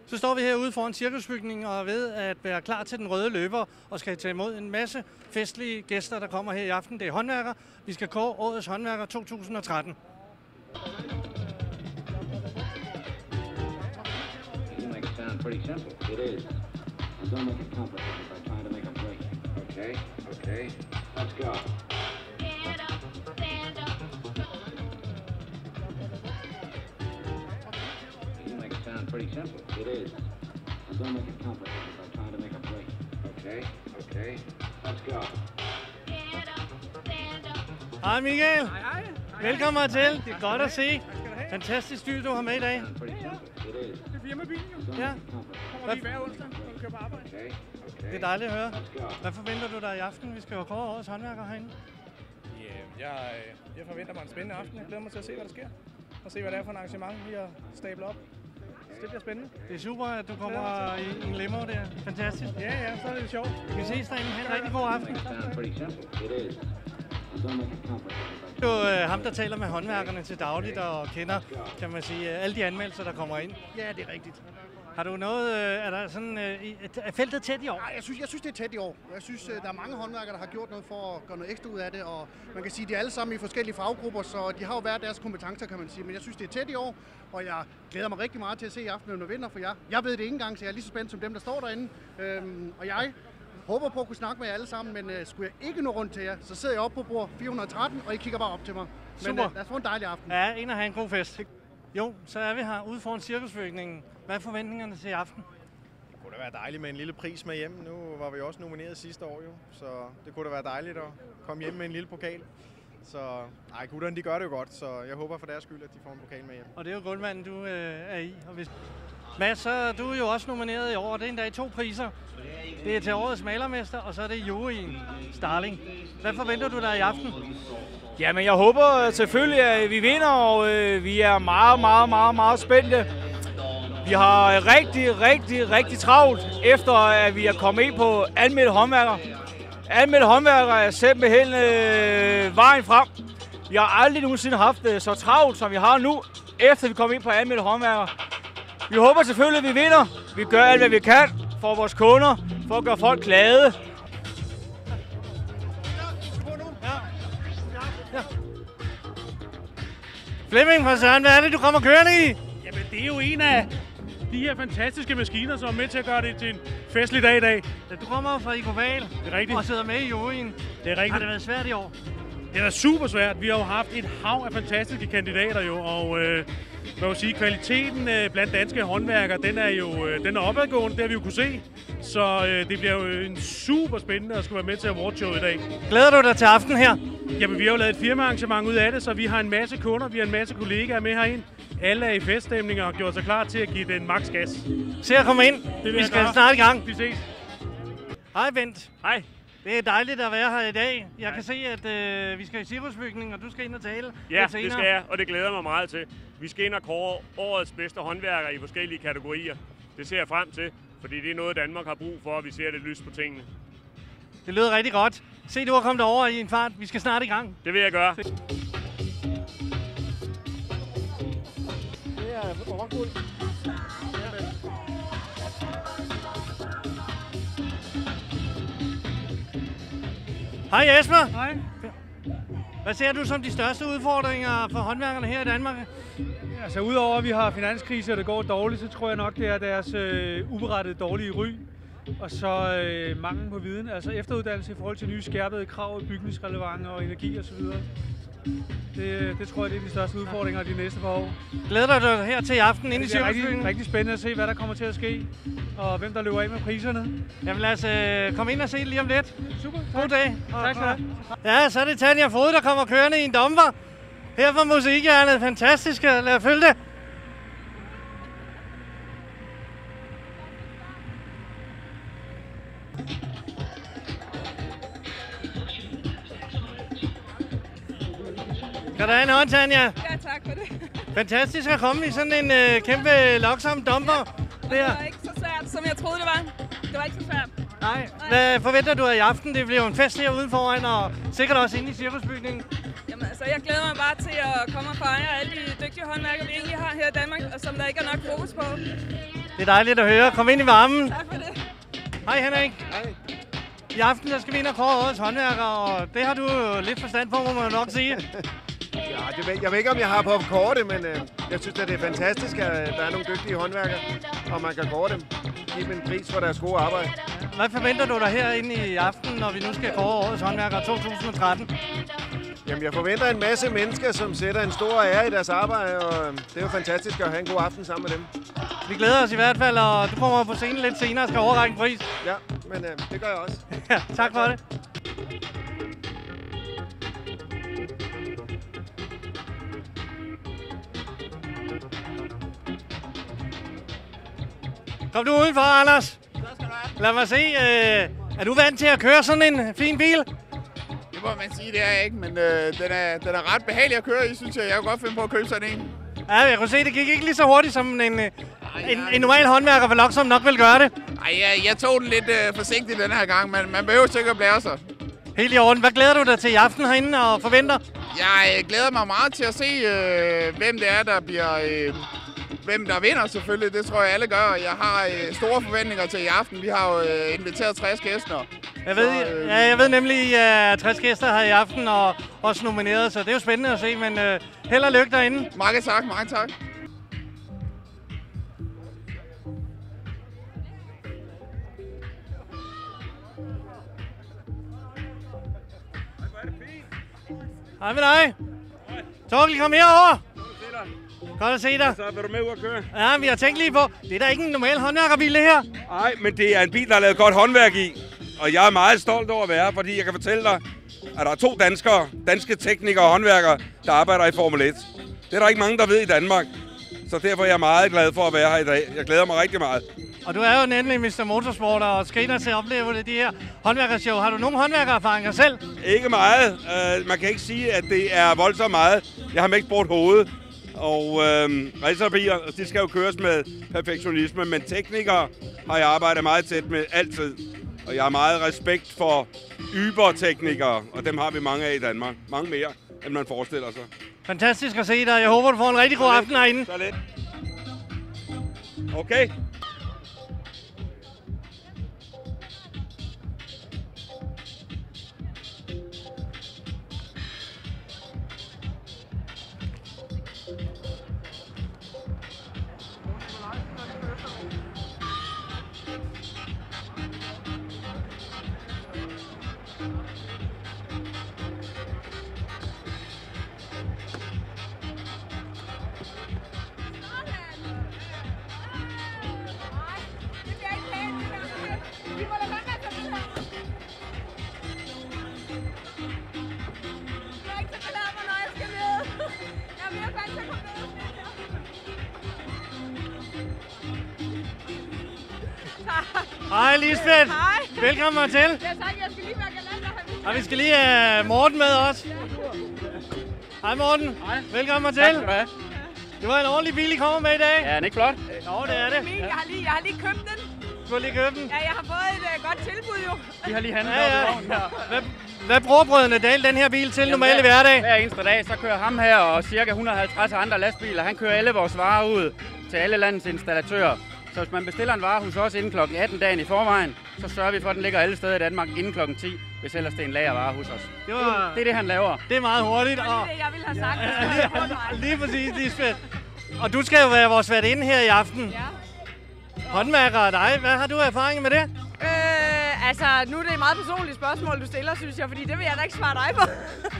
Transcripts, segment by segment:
Så står vi herude foran cirkusbygningen og er ved at være klar til den røde løber og skal tage imod en masse festlige gæster, der kommer her i aften. Det er håndværkere. Vi skal kåre årets håndværker 2013. Pretty simple. It is. Don't make it complicated by trying to make a break. Okay, okay. Let's go. Stand up, stand up. You make it sound pretty simple. It is. Don't make it complicated by trying to make a break. Okay, okay. Let's go. Stand up, stand up. Hej Michael. Hej. Velkommen til. Det er godt at se. Fantastisk styr, du har med i dag. Sound pretty simple. It is. Det er firmabilen jo. Ja, Kommer vi hver onsdag, når vi kører på arbejde. Okay, okay. det er dejligt at høre. Let's go. Hvad forventer du dig i aften? Vi skal jo kåre årets håndværker herinde. Jeg forventer mig en spændende aften. Jeg glæder mig til at se, hvad der sker. Og se, hvad det er for et arrangement, vi har stablet op. Så det bliver spændende. Det er super, at du kommer i en limo der. Fantastisk. Ja, så er det sjovt. Vi ses derinde. Ha' en rigtig god aften. Sound pretty simple. It is. Don't make it complicated by Det er jo ham, der taler med håndværkerne til dagligt og kender, kan man sige, alle de anmeldelser, der kommer ind. Ja, det er rigtigt. Har du noget, er der sådan, er feltet tæt i år? Nej, jeg synes, det er tæt i år. Jeg synes, der er mange håndværkere, der har gjort noget for at gøre noget ekstra ud af det, og man kan sige, at de er alle sammen i forskellige faggrupper, så de har jo hver deres kompetencer, kan man sige. Men jeg synes, det er tæt i år, og jeg glæder mig rigtig meget til at se i aften, når vinder, for jeg ved det ikke engang, så jeg er lige så spændt som dem, der står derinde. Og jeg håber på at kunne snakke med jer alle sammen, men skulle jeg ikke nå rundt til jer, så sidder jeg oppe på bord 413, og I kigger bare op til mig. Men Super. lad os få en dejlig aften. Ja, ind og have en god fest. Jo, så er vi her ude foran cirkusbygningen. Hvad er forventningerne til i aften? Det kunne da være dejligt med en lille pris med hjem. Nu var vi også nomineret sidste år jo, så det kunne da være dejligt at komme hjem med en lille pokal. Så gutterne de gør det jo godt, så jeg håber for deres skyld, at de får en pokal med hjem. Og det er jo guldmanden, du er i. Og Mads, så du er jo også nomineret i år, og det er endda i 2 priser. Det er til årets malermester, og så er det juryen Starling. Hvad forventer du dig i aften? Jamen, jeg håber selvfølgelig, at vi vinder, og vi er meget spændte. Vi har rigtig travlt, efter at vi er kommet ind på anmeldte håndværker. Anmeldte håndværker er simpelthen vejen frem. Vi har aldrig nogensinde haft så travlt, som vi har nu, efter vi kom ind på anmeldte håndværker. Vi håber selvfølgelig, at vi vinder. Vi gør alt, hvad vi kan for vores kunder, for at gøre folk glade. Flemming fra Søren, hvad er det, du kommer kørende i? Jamen, det er jo en af de her fantastiske maskiner, som er med til at gøre det til en festlig dag i dag. Ja, du kommer fra Ikoval Det er rigtigt. og sidder med i juryen. Det er rigtigt. Har det været svært i år? Det er super svært. Vi har jo haft et hav af fantastiske kandidater jo, og man må sige, kvaliteten blandt danske håndværkere, den er opadgående, det har vi jo kunne se. Så det bliver jo en super spændende at skulle være med til awardshowet i dag. Glæder du dig til aften her? Jamen, vi har jo lavet et firmaarrangement ud af det, så vi har en masse kunder, vi har en masse kollegaer med herind. Alle er i feststemning og gjort sig klar til at give den maks gas. Se at komme ind. vil Vi jeg skal gøre. snart i gang. Vi ses. Hej Bent. Hej. Det er dejligt at være her i dag. Jeg kan se, at vi skal i cirkusbygningen, og du skal ind og tale Ja, lidt senere. det skal jeg, og det glæder mig meget til. Vi skal ind og kåre årets bedste håndværkere i forskellige kategorier. Det ser jeg frem til, fordi det er noget, Danmark har brug for, at vi ser det lys på tingene. Det lyder rigtig godt. Se, du har kommet over i en fart. Vi skal snart i gang. Det vil jeg gøre. Det er overguld. Hej Jesper. Hej. Hvad ser du som de største udfordringer for håndværkerne her i Danmark? Altså, udover at vi har finanskrise, og det går dårligt, så tror jeg nok, det er deres uberettede dårlige ry. Og så mangel på viden, altså efteruddannelse i forhold til nye skærpede krav, bygningsrelevance og energi osv. Det tror jeg, det er de største udfordringer de næste par år. Glæder du dig her til i aften inde i Det er cirkusbygningen? rigtig spændende at se, hvad der kommer til at ske, og hvem der løber af med priserne. Jamen lad os komme ind og se det lige om lidt. Super. God dag. Tak skal du have. Ja, så er det Tanja Fod, der kommer kørende i en domper. Her fra Musikhjernet. Fantastisk. Lad os følge det. Kan du have en hånd, Tanja? Ja, tak for det. Fantastisk at komme i sådan en kæmpe loksom dumper. Det var ikke så svært, som jeg troede, det var. Det var ikke så svært. Nej. Hvad forventer du af i aften? Det bliver jo en fest her udenforan, og sikkert også inde i cirkusbygningen. Jamen altså, jeg glæder mig bare til at komme og fejre alle de dygtige håndværkere, vi egentlig har her i Danmark, og som der ikke er nok fokus på. Det er dejligt at høre. Kom ind i varmen. Tak for det. Hej Henrik. Hej. I aften der skal vi ind og kåre årets håndværker, og det har du jo lidt forstand på, må man nok sige. Ja, jeg ved ikke, om jeg har på kortet, men jeg synes, at det er fantastisk, at der er nogle dygtige håndværkere, og man kan kåre dem. Give dem en pris for deres gode arbejde. Hvad forventer du dig herinde i aften, når vi nu skal kåre årets håndværker 2013? Jamen, jeg forventer en masse mennesker, som sætter en stor ære i deres arbejde, og det er jo fantastisk at have en god aften sammen med dem. Vi glæder os i hvert fald, og du kommer på scenen lidt senere og skal overrække en pris. Ja, men det gør jeg også. Ja, tak for det. Kom du udenfor, Anders. Lad mig se. Er du vant til at køre sådan en fin bil? Det må man sige, det er jeg ikke, men den er ret behagelig at køre i, synes jeg. Jeg kan godt finde på at købe sådan en. Ja, jeg kunne se, det gik ikke lige så hurtigt, som en normal håndværker for Loksom nok vil gøre det. Ej, jeg tog den lidt forsigtigt den her gang, men man behøver sikkert blære sig. Helt i orden. Hvad glæder du dig til i aften herinde og forventer? Jeg glæder mig meget til at se, hvem det er, der bliver... hvem der vinder selvfølgelig, det tror jeg alle gør. Jeg har store forventninger til i aften. Vi har jo inviteret 60 gæster. Jeg ved nemlig, at I er 60 gæster her i aften og også nomineret, så det er jo spændende at se, men held og lykke derinde. Mange tak, mange tak. Hej med dig. Torkel, kom herover. Godt at se dig. Så vil du med ud at køre? Ja, vi har tænkt lige på, det er da ikke en normal håndværkerbil, det her. Nej, men det er en bil, der er lavet godt håndværk i. Og jeg er meget stolt over at være, fordi jeg kan fortælle dig, at der er 2 danske teknikere og håndværkere, der arbejder i Formel 1. Det er der ikke mange, der ved i Danmark. Så derfor er jeg meget glad for at være her i dag. Jeg glæder mig rigtig meget. Og du er jo nemlig Mr. Motorsport og skal ind og til at opleve de her håndværkershow. Har du nogen håndværkererfaringer selv? Ikke meget. Man kan ikke sige, at det er voldsomt meget. Jeg har med ikke brugt hovedet. Og racerbiler, de skal jo køres med perfektionisme, men teknikere har jeg arbejdet meget tæt med altid. Og jeg har meget respekt for yberteknikere, og dem har vi mange af i Danmark. Mange mere, end man forestiller sig. Fantastisk at se dig. Jeg håber, du får en rigtig god aften herinde. Så lidt. Okay. Hej Lisbeth. Hej. Velkommen hertil. Ja tak, jeg skal lige være galant. Og vi skal lige have Morten med os. Hej Morten. Hej. Velkommen hertil. Tak skal du have. Det var en ordentlig bil, I kommer med i dag. Ja, er den ikke flot? Jo, det er det. Jeg har lige købt den. Du har lige købt den? Ja, jeg har fået et godt tilbud jo. Vi har lige handlet op i vognen her. Hvad bruger Brødrene Dahl den her bil til normale hverdag? Hver eneste dag, så kører ham her og cirka 150 andre lastbiler. Han kører alle vores varer ud til alle landets installatører. Så hvis man bestiller en vare hos os inden kl. 18 dagen i forvejen, så sørger vi for, at den ligger alle steder i Danmark inden kl. 10, hvis ellers det er en lagervare hos os. Det er det, han laver. Det er meget hurtigt. Det er det, jeg ville have sagt. Lige præcis, Lisbeth. Og du skal jo være vores værtinde her i aften. Ja. Håndværker af dig. Hvad har du erfaring med det? Altså, nu er det et meget personligt spørgsmål, du stiller, synes jeg, fordi det vil jeg da ikke svare dig på.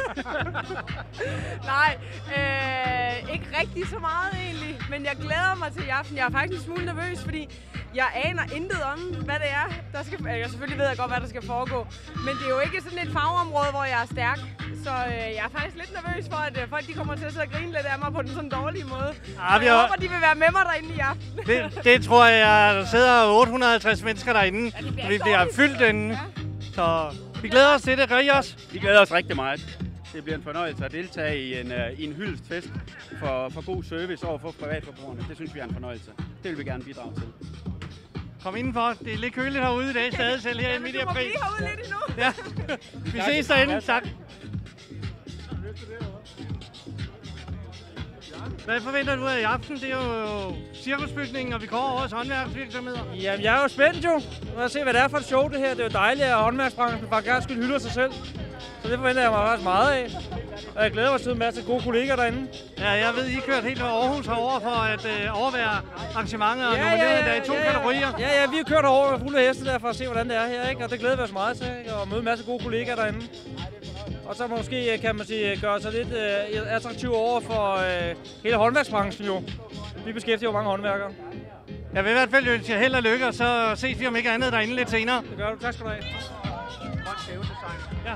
Nej, ikke rigtig så meget egentlig, men jeg glæder mig til i aften. Jeg er faktisk en smule nervøs, fordi jeg aner intet om, hvad det er, der skal... Jeg selvfølgelig ved jeg godt, hvad der skal foregå, men det er jo ikke sådan et fagområde, hvor jeg er stærk. Så jeg er faktisk lidt nervøs for, at folk de kommer til at sidde og grine lidt af mig på den sådan dårlige måde. Jeg håber, de vil være med mig derinde i aften. Det tror jeg, der sidder 850 mennesker derinde. Ja, vi bliver fyldt derinde. Ja. Så vi glæder os til det. Gør I også? Vi glæder os rigtig meget. Det bliver en fornøjelse at deltage i en hyldestfest for god service over for privatforbrugerne. Det synes vi er en fornøjelse. Det vil vi gerne bidrage til. Kom indenfor. Det er lidt køligt herude i dag stadig, selv her i midt i april. Vi må blive herude lidt endnu. Ja. Vi ses derinde. Tak. Hvad forventer du af i aften? Det er jo cirkusbygningen, og vi går årets håndværksvirksomheder. Jamen, jeg er jo spændt jo. Nu må se, hvad det er for et show, det her. Det er jo dejligt, at håndværksbranchen for gang skyld hylder sig selv. Så det forventer jeg mig faktisk meget af. Og jeg glæder mig til en masse gode kolleger derinde. Ja, jeg ved, I kørt helt fra Aarhus herover for at overvære arrangementer og nomineret der i 2 kategorier. Ja, vi har kørt herover med fulde heste der for at se, hvordan det er her, ikke? Og det glæder vi os meget til, ikke? Og møde en masse gode kolleger derinde. Og så måske, kan man sige, gøre sig lidt attraktiv over for hele håndværksbranchen jo. Vi beskæftiger jo mange håndværkere. Jeg vil i hvert fald ønske jer held og lykke, og så ses vi om ikke andet derinde lidt senere. Det gør du. Tak skal du have. Godt sævedesign. Ja.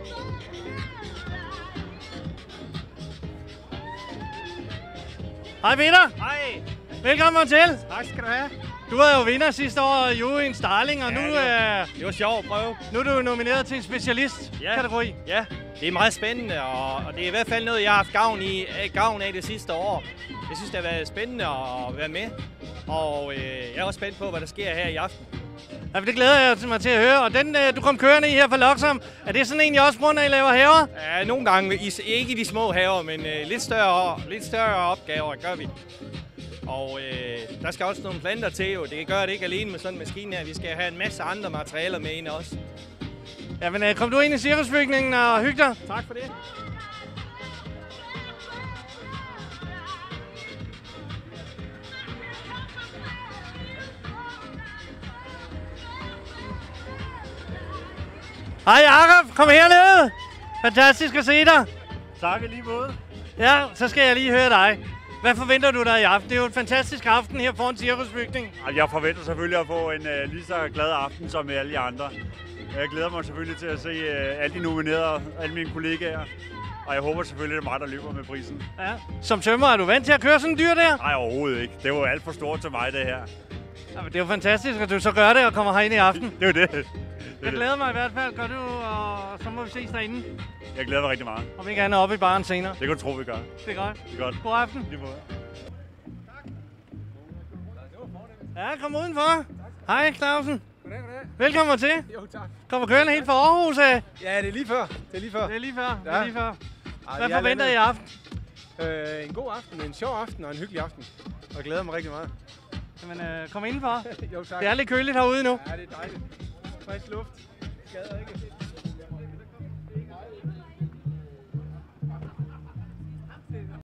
Hej Peter! Hej! Velkommen til! Tak skal du have. Du var jo vinder sidste år i juryens Starling, og ja, nu det var sjovt at prøve. Nu er du nomineret til en specialistkategori. Ja, det er meget spændende, og det er i hvert fald noget, jeg har haft gavn af det sidste år. Jeg synes, det har været spændende at være med, og jeg er også spændt på, hvad der sker her i aften. Ja, det glæder jeg mig til at høre. Og den, du kom kørende i her fra Loksam, er det sådan en, jeg også bruger, når I laver haver? Ja, nogle gange. Ikke i de små haver, men lidt større opgaver gør vi. Og der skal også nogle planter til, jo. Det gør det ikke alene med sådan en maskine her. Vi skal have en masse andre materialer med ind også. Ja, men kom du ind i cirkusbygningen og hygge dig? Tak for det. Hej Jakob, kom hernede. Fantastisk at se dig. Tak i lige måde. Ja, så skal jeg lige høre dig. Hvad forventer du dig i aften? Det er jo en fantastisk aften her foran cirkusbygningen. Jeg forventer selvfølgelig at få en lige så glad aften som alle de andre. Jeg glæder mig selvfølgelig til at se alle de nominerede, alle mine kollegaer. Og jeg håber selvfølgelig, at det er mig, der løber med prisen. Ja. Som tømrer, er du vant til at køre sådan en dyr der? Nej, overhovedet ikke. Det var alt for stort til mig, det her. Ja, men det er jo fantastisk, at du så gør det og kommer herind i aften. Det er jo det. Jeg glæder mig i hvert fald. Gør du, og så må vi ses derinde. Jeg glæder mig rigtig meget. Om ikke andet oppe i baren senere. Det kan du tro, vi gør. Det er godt. Det er godt. God aften. Lige måde. Ja, kom udenfor. Hej Clausen. Goddag. Velkommen til. Jo, tak. Kommer kørende helt fra Aarhus af. Ja, det er lige før. Det er lige før. Hvad forventer I i aften? En god aften, en sjov aften og en hyggelig aften. Og jeg glæder mig rigtig meget. Jamen, kom indenfor. Jo, tak. Det er lidt køligt herude nu. Ja, det er dejligt. Frisk luft. Skader ikke.